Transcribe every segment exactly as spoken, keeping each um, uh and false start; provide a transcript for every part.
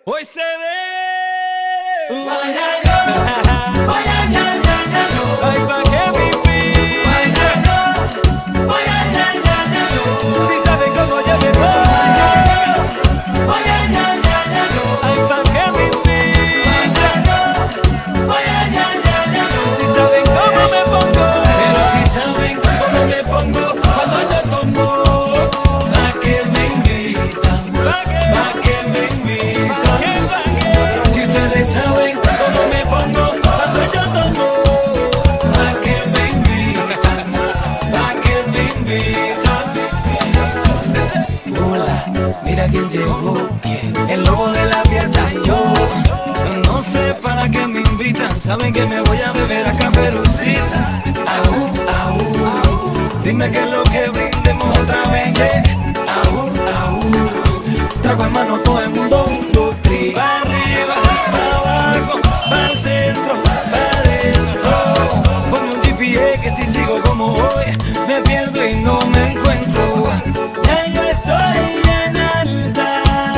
Hoy se ve. Guayano, guayano, Ay, pa' que me invitan. Si saben cómo yo me pongo. Ay, pa' que me invitan. Si saben cómo me pongo. pero si saben cómo me pongo cuando yo tomo. ¿Pa' que me invitan? ¿Pa' que me invitan? Si ustedes saben cómo me pongo cuando yo tomo. ¿Pa' que me invitan? ¿Pa' que me invitan? Hola, mira quién llegó. El lobo de la fiesta, yo. No sé para qué me invitan. Saben que me voy a beber a Caperucita. Aú, aú, aú. Dime qué es lo que brindemos otra vez. Yeah. Aú, aú. Trago en mano todo el mundo. Un, dos, tres. Pa' arriba, pa' abajo, pa' el centro, pa' adentro. Ponme un G P S que si sigo como voy me pierdo y no me encuentro. Ya yo estoy en alta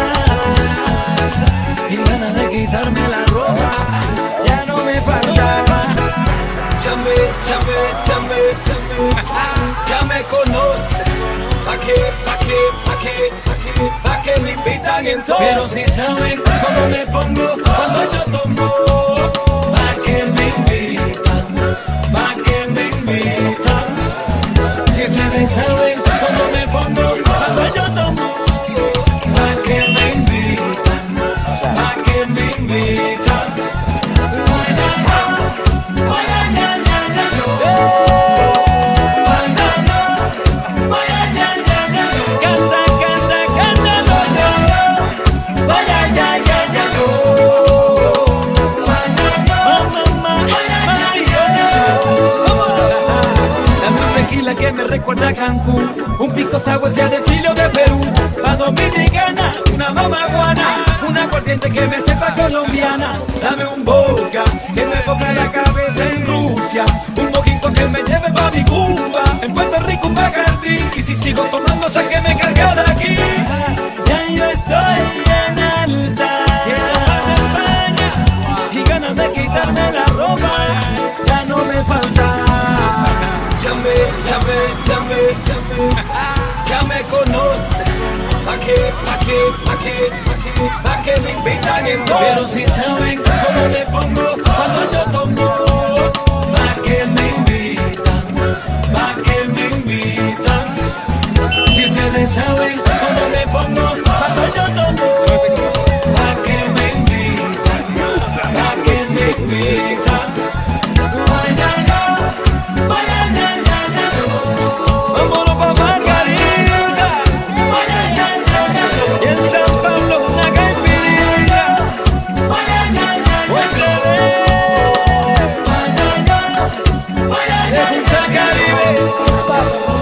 y ganas de quitarme la ropa ya no me faltaba. Ya me, ya me, ya me, ya me, ya me conocen. ¿Pa' qué, pa' qué, pa' qué, pa' qué me invitan entonces? Pero si saben cómo me pongo cuando yo tomo. ¿Pa' qué me invitan? ¿Pa' qué me invitan? Si ustedes saben cómo me pongo cuando yo tomo. ¿Pa' qué me invitan? ¿Pa' qué me invitan? Canta, canta, cántalo yo. Vaya, ya, ya, ya, yo. Mamá, Dame un tequila que me recuerda a Cancún. Un pico sagua sea de Chile o de Perú. Pa' dominicana, una mamaguana. Una aguardiente que me sepa colombiana. Dame un vodka que me ponga la cabeza en Rusia. Un mojito que me lleve pa' mi Cuba. En Puerto Rico un Bacardi. Y si sigo tomando, sáqueme carga de aquí. ya yo estoy en alta. Quiero España y ganas de quitarme la ropa ya no me falta. Ya me, ya me, ya me, ya me, ya me conocen. ¿Pa' qué, pa' qué, pa' qué, pa' qué, pa' qué me invitan entonces? Pero si saben cómo me pongo cuando yo tomo. ¿Pa' qué me invitan? ¿Pa' qué me invitan? Si ustedes saben cómo me pongo cuando yo tomo. ¿Pa' qué me invitan? ¿Pa' qué me invitan? Vámonos pa' Margarita. Y en San Pablo una caipiriña. Hoy se ve. Se junta el Caribe.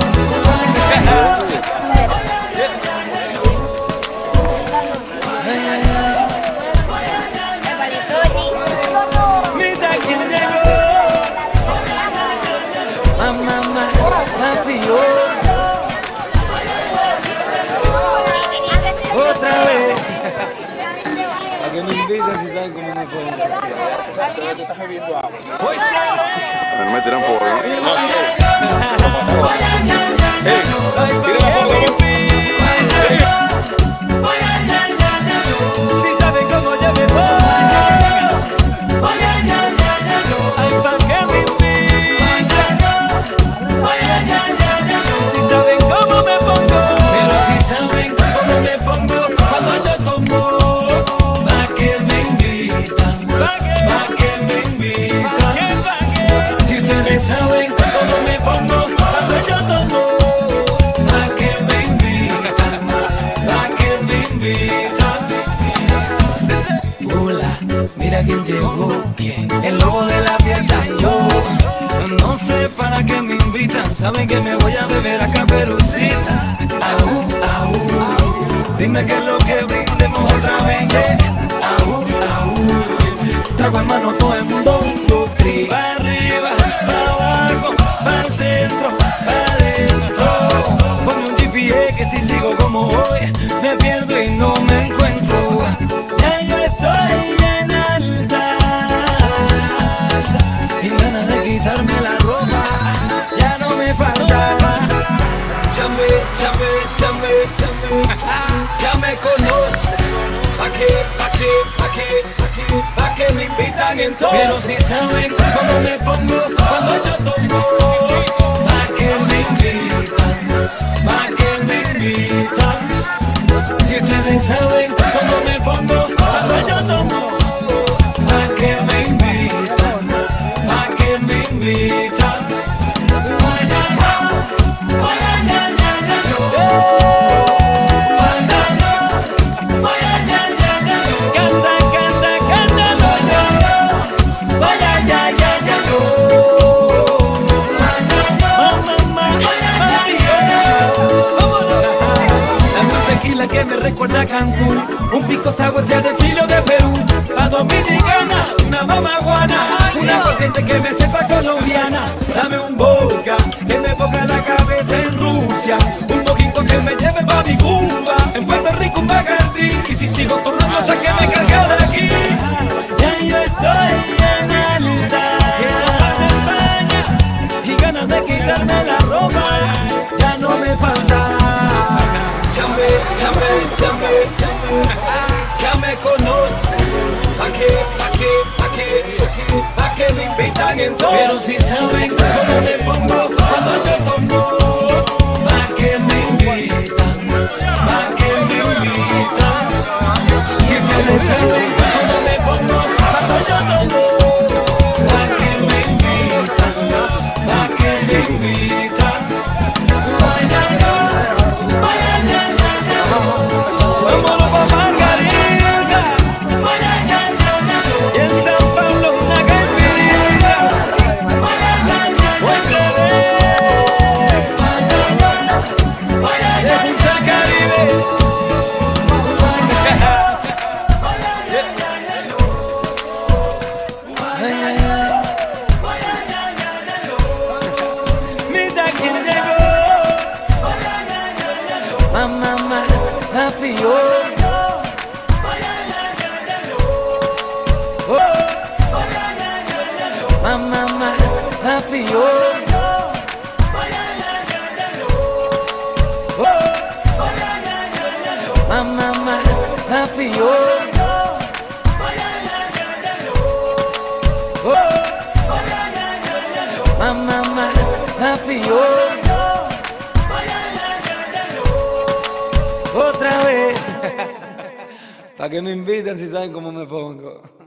Mira quién llegó. Mamá, mamá, fior. Otra vez. ¿A que me invitan si saben cómo me pueden? Hoy se ve. No me tiran por ¿no? Ay, pa' que me invitan. Si saben cómo yo me pongo. Ay, pa' que me invitan. Si saben cómo me pongo. Pero si saben cómo me pongo cuando yo tomo. ¿Pa' qué me invitan? Pa' que- ¿Pa' qué me invitan? pa' que- pa' que- Si ustedes saben cómo me pongo cuando yo tomo. ¿Pa' qué me invitan? ¿Pa' qué me invitan? Hola, mira quién llegó. El lobo de la fiesta, yo. No sé para qué me invitan. Saben que me voy a beber a Caperucita. Aú, aú, aú. Dime qué es lo que brindemos otra vez. Yeah. Aú, aú. Trago en mano todo el mundo. Un, dos, tres. Pa' arriba, pa' abajo, pa' el centro, pa' adentro. Ponme un G P S que si sigo como voy me pierdo y no me encuentro. Ya yo que, pa' que me invitan entonces. Pero si saben cómo me pongo cuando yo tomo, pa' que me invitan, pa' que me invitan. Si ustedes saben cómo me pongo cuando yo tomo, pa' que me invitan, pa' que me invitan. Que me recuerda a Cancún, un pico sabueso de Chile o de Perú, pa' Dominicana, una mamaguana, una corriente que me sepa colombiana. Dame un vodka que me ponga la cabeza en Rusia, un mojito que me lleve pa' mi Cuba, en Puerto Rico un Bacardi, y si sigo tomando sáqueme carga de aquí. Ya yo estoy en alta, en España, y ganas de quitarme la ropa ya no me falta. Chame, chame, chame, ya me conocen. Pa' que, pa' que, pa' que, pa' que me invitan entonces. Pero si saben cómo me pongo cuando yo tomo, pa' que me invitan, pa' que me invitan. Si ustedes saben cómo me pongo cuando yo tomo, pa' que me invitan, pa' que me invitan. Vámonos pa' Margarita, y en San Pablo una caipirita, muéstrale, de Punta Caribe. Mira quién llegó, mamá, la fio. Mamá, la fio. Mamá, la fio. Mamá, la fio. Otra vez. Pa' que me inviten si saben cómo me pongo.